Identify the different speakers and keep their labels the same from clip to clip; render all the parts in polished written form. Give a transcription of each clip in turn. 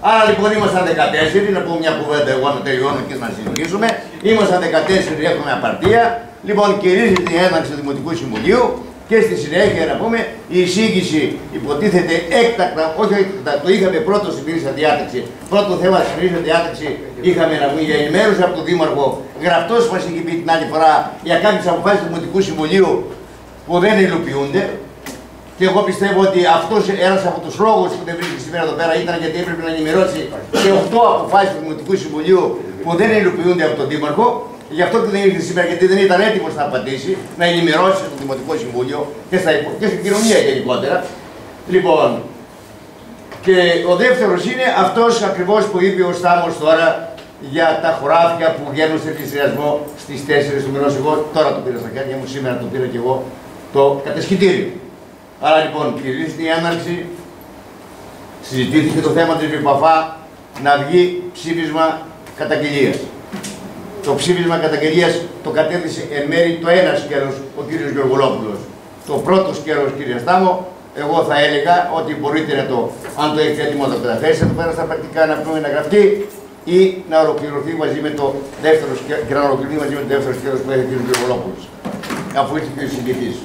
Speaker 1: Άρα λοιπόν ήμασταν 14, να πούμε μια κουβέντα εγώ να τελειώνω και να συνεχίσουμε. Ήμασταν 14, έχουμε απαρτία. Λοιπόν, κηρύσσεται την έναρξη του Δημοτικού Συμβουλίου και στη συνέχεια να πούμε η εισήγηση υποτίθεται έκτακτα, όχι έκτακτα, το είχαμε πρώτο στην ημερήσια διάταξη. Πρώτο θέμα στην ημερήσια διάταξη είχαμε να πούμε για ενημέρωση από τον Δήμαρχο. Γραπτός μας είχε πει την άλλη φορά για κάποιες αποφάσεις του Δημοτικού Συμβουλίου που δεν υλοποιούνται. Και εγώ πιστεύω ότι αυτός ένας από τους λόγους που δεν βρίσκεται σήμερα εδώ πέρα ήταν γιατί έπρεπε να ενημερώσει σε 8 αποφάσεις του Δημοτικού Συμβουλίου που δεν υλοποιούνται από τον Δήμαρχο. Γι' αυτό και δεν ήρθε σήμερα, γιατί δεν ήταν έτοιμος να απαντήσει, να ενημερώσει το Δημοτικό Συμβούλιο και στην κοινωνία γενικότερα. Λοιπόν, και ο δεύτερος είναι αυτός ακριβώς που είπε ο Στάμος τώρα για τα χωράφια που βγαίνουν σε πληστηριασμό στις 4 του μηνός. Εγώ τώρα το πήρα στα χέρια μου, σήμερα το πήρα και εγώ το κατασκητήριο. Άρα λοιπόν, κηρύσσεται η έναρξη, συζητήθηκε το θέμα της ΒΠΑΦΑ να βγει ψήφισμα καταγγελίας. Το ψήφισμα καταγγελίας το κατέθεσε εν μέρει το ένα σκέλος ο κύριος Γεωργολόπουλος. Το πρώτο σκέλος, κύριε Στάμο, εγώ θα έλεγα ότι μπορείτε να το, αν το έχετε έτοιμο, να το καταθέσετε εδώ πέρα στα πρακτικά, να πούμε να γραφτεί ή να ολοκληρωθεί μαζί με το δεύτερο σκέλος, και να ολοκληρωθεί μαζί με το δεύτερο σκέλος που έχει ο κύριος Γεωργολόπουλος, αφού ήρθε και ο συγκεκριτής.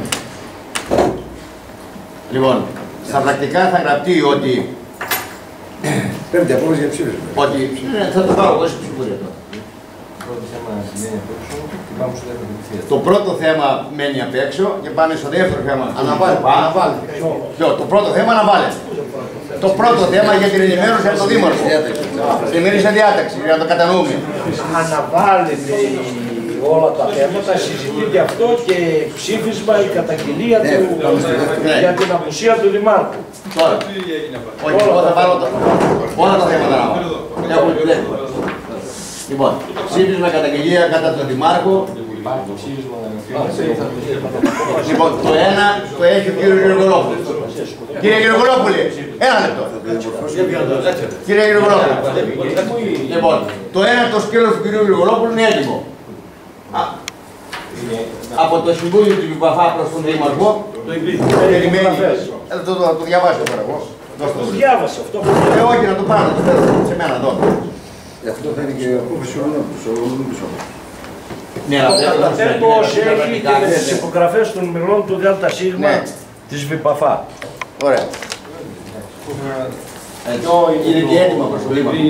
Speaker 1: Λοιπόν, στα πρακτικά θα γραφτεί ότι.
Speaker 2: Πέμπτη απόφαση για ψήφισμα.
Speaker 1: Ότι. Θα το πάρω εγώ σε ψηφοφορία τώρα. Το πρώτο θέμα μένει απ' έξω και πάμε στο δεύτερο θέμα.
Speaker 2: Αναβάλλει.
Speaker 1: Το πρώτο θέμα αναβάλλεται. Το πρώτο θέμα για την ενημέρωση από τον Δήμαρχο. Στην ημερήσια διάταξη, για να το κατανοούμε.
Speaker 3: Αναβάλλεται όλα τα θέματα, συζητείται αυτό και ψήφισμα η καταγγελία του για την απουσία του Δημάρχου.
Speaker 1: Τώρα. Όχι, εγώ θα πάρω όλα τα θέματα να βάλω. Λοιπόν, ψήφισμα καταγγελία κατά τον Δημάρχο. Λοιπόν, το ένα το έχει ο κύριος Γεωργολόπουλος. Κύριε Γεωργολόπουλε, ένα λεπτό. Κύριε Γεωργολόπουλε. Λοιπόν, το ένα το σκέλος του κύριου Γεωργολόπουλου είναι έτοιμο. Από το Συμβούλιο του ΒΠΑΦΑ προς τον Δήμαρχο. Περιμένει. Το διαβάσω τώρα εγώ.
Speaker 3: Το διάβασε αυτό.
Speaker 1: Όχι, να το πάρω, να το φέρω σε μένα εδώ.
Speaker 2: Αυτό θα είναι και απόφαση ολονόμους.
Speaker 1: Ναι, αλλά
Speaker 3: τέλος έχει και με τις υπογραφές των μελών του ΔΣ της ΒΠΑΦΑ.
Speaker 1: Ωραία. Εδώ είναι και έτοιμα προς το Δήμαρχο.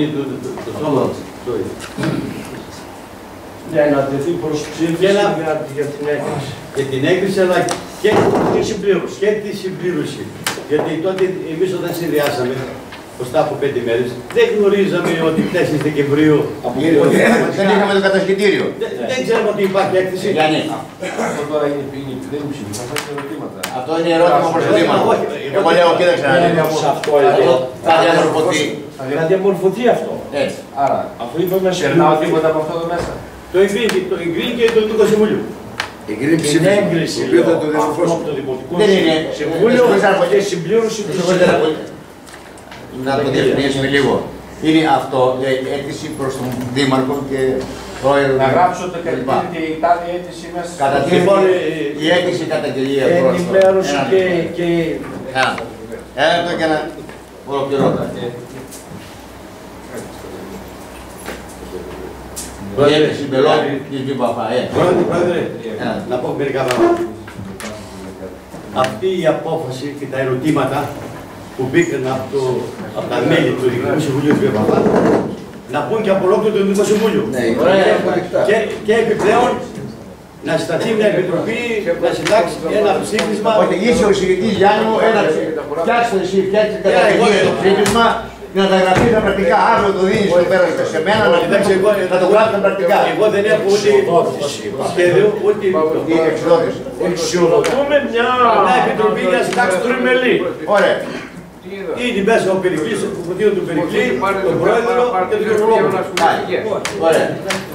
Speaker 3: Για να τεθεί προς ψήφιση για την έγκριση.
Speaker 4: Για την έγκριση, αλλά και τη συμπλήρωση. Γιατί τότε εμείς όταν συνδυάσαμε μπροστά από 5 μέρες, δεν γνωρίζαμε ότι 4 Δεκεμβρίου.
Speaker 1: Δεν είχαμε το κατασκητήριο.
Speaker 4: Δεν ξέραμε ότι υπάρχει έκθεση.
Speaker 2: Αυτό τώρα είναι δεν ψήφισμα, θα είναι ερωτήματα.
Speaker 1: Αυτό είναι ερώτημα προς το Δήμαρχο. Εγώ λέω, κοίταξε να δείτε. Θα διαμορφωθεί.
Speaker 3: Θα διαμορφωθεί αυτό.
Speaker 2: Άρα,
Speaker 3: αφού είπαμε
Speaker 2: περνάω τίποτα από αυτό εδώ μέσα.
Speaker 4: Το εγκρίνει και το Δημοτικό Συμβούλιο.
Speaker 2: Εγκρίνει ψήφισμα, το οποίο θα το διαμορφώσει.
Speaker 3: Το Δημοτικό
Speaker 1: Συμβούλιο
Speaker 3: και συμπλήρωση του
Speaker 1: να το διευκρινίσουμε λίγο. Είναι αυτό, αίτηση προς τον Δήμαρχο και πρόεδρο.
Speaker 2: Να γράψω ότι κατηγορείται η τάδε αίτηση μέσα.
Speaker 1: Κατατίθεται η αίτηση καταγγελία προς τον.
Speaker 3: Ενημέρωση και.
Speaker 1: Ένα το και να ολοκληρώνω. Η αίτηση μελών της ΒΠΑΦΑ.
Speaker 4: Πρόεδρε, να πω μερικά πράγματα. Αυτή η απόφαση και τα ερωτήματα που μπήκαν από τα μέλη του Δημοτικού Συμβουλίου του ΒΠΑΦΑ να πούν και από ολόκληρο το Δημοτικό Συμβούλιο. Και επιπλέον να συσταθεί μια επιτροπή να συντάξει ένα ψήφισμα.
Speaker 1: Όχι, είσαι ο εισηγητής Γιάννη μου, φτιάξτε εσύ, φτιάξτε καταγγελία το ψήφισμα να τα γραφεί στα πρακτικά. Αύριο το δίνεις το πέρα σε μένα να το γράφει στα πρακτικά.
Speaker 4: Εγώ δεν έχω ούτε σχέδιο, ούτε
Speaker 1: εξοδότηση.
Speaker 3: Εξοδοτούμε μια
Speaker 4: επιτροπή για συντάξει
Speaker 3: τριμελή.
Speaker 1: Ωραία.
Speaker 4: Ήδη μέσα ο Περικλής, ο Κουτίο του Περικλή, τον Πρόεδρο και τον Γεωργολόπουλο.
Speaker 1: Ωραία.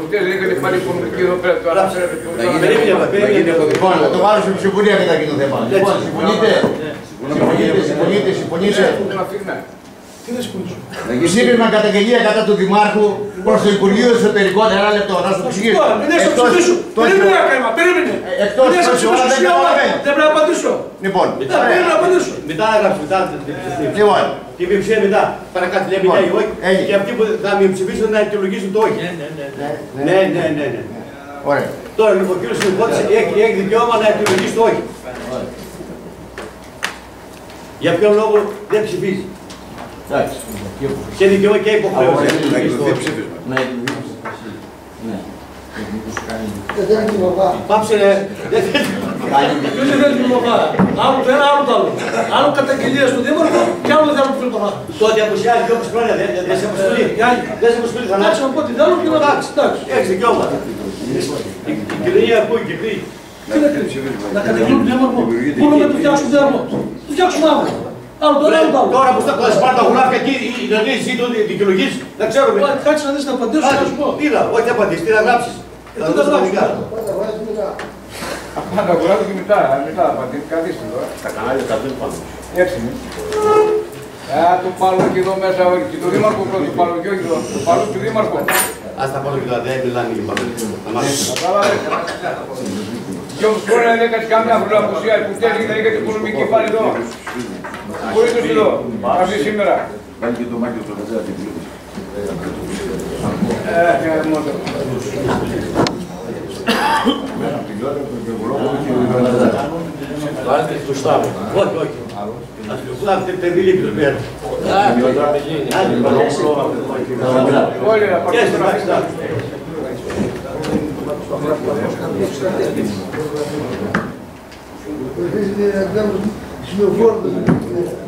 Speaker 1: Λοιπόν, θα το βάλω στην ψηφοφορία καταρχήν το θέμα. Λοιπόν, συμφωνείτε.
Speaker 3: Τι δεν συμφωνήσω.
Speaker 1: Ψήφισμα καταγγελία κατά του Δημάρχου προς το Υπουργείο Εσωτερικών. Ένα λεπτό, να σου το εξηγήσω.
Speaker 3: Περίμενε να κάνουμε, περίμενε.
Speaker 1: Εκτός της ώρα δεν καταλαβαίνω.
Speaker 3: Δεν πρέπει να απαντήσω.
Speaker 1: Λοιπόν,
Speaker 4: μετά να γράψει, μετά.
Speaker 1: Λοιπόν,
Speaker 4: Και η μειοψηφία μετά παρακάτω λέει ναι ή όχι. Και αυτοί που θα μειοψηφίσουν να αιτιολογήσουν το όχι. Ναι.
Speaker 1: Ωραία.
Speaker 4: Τώρα λοιπόν ο κύριος Συνεπότης έχει δικαίωμα να αιτιολογήσει το όχι. Για ποιον λόγο δεν ψηφίζει. Και δικαίωμα και υποχρέωση. Πάψε ρε.
Speaker 5: Ποιος δεν θέλει την ομάδα. Άλλο το ένα, άλλο το άλλο. Άλλο καταγγελία στον Δήμαρχο και άλλο δεν θέλω που θέλει.
Speaker 4: Τότε αποσιάζει 2,5 χρόνια δεν σε αποστολή. Δεν σε αποστολή θα
Speaker 5: Εντάξει, να πω τι θέλω και να εντάξει.
Speaker 4: έχεις δικαιώματα. Η κοινωνία ακούει και κρίνει.
Speaker 5: Τι να κρίνει. Να καταγγείλουν τον Δήμαρχο. Πού να το φτιάξουν τον Δήμαρχο. Το φτιάξουν αύριο. Άλλο το ένα, άλλο το άλλο.
Speaker 4: Τώρα που θα πάρει τα γράφια εκεί, να δεις εσύ το δικαιολογείς, να ξέρουμε.
Speaker 5: Κάτσε να δεις να απαντήσω, θα σου πω.
Speaker 4: Είδα, όχι θα απαντήσεις, τι θα γράψεις.
Speaker 5: Τι θα γράψεις.
Speaker 2: Πάντα κουράζω και μετά καθίστε τώρα.
Speaker 1: Τα κανάλια τα δίνουν πάνω.
Speaker 2: Έτσι είναι. Το πάρω και εδώ μέσα, και το Δήμαρχο πρώτο, το πάρω και όχι εδώ. Το πάρω και το Δήμαρχο.
Speaker 4: Ας τα πάρω και τώρα, δεν μιλάνε και πάνω.
Speaker 2: Και όμως τώρα δεν έκανες καμιά βρουλαπουσία, που θέλει να είχατε οικονομική πάλι εδώ. Πού ήρθες εδώ, αυτή σήμερα.
Speaker 6: Βάλει και το μάκι στο καζέα την πλούτη.
Speaker 3: Βάλτε Γουστάβο.
Speaker 4: Όχι, όχι. Γουστάβο, παιδί λείπει το πέρα.
Speaker 2: Όλοι να πάρουν να αφήσουν.
Speaker 7: Σημειοφόρτο.